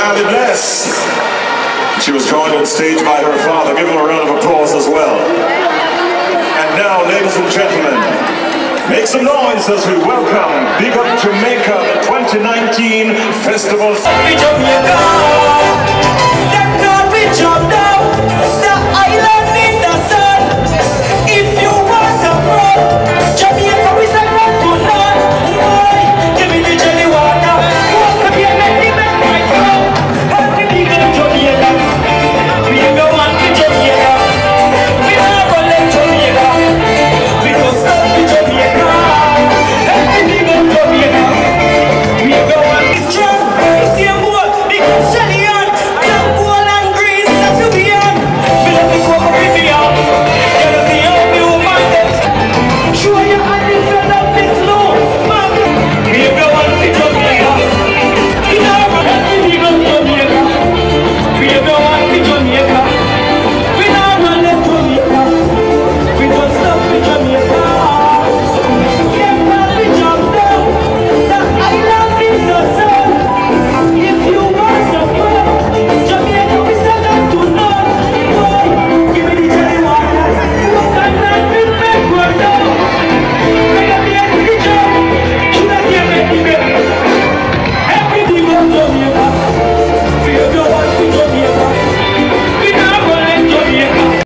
Marley Bless. She was joined on stage by her father. Give him a round of applause as well. And now, ladies and gentlemen, make some noise as we welcome Big Up Jamaica, the 2019 Festival.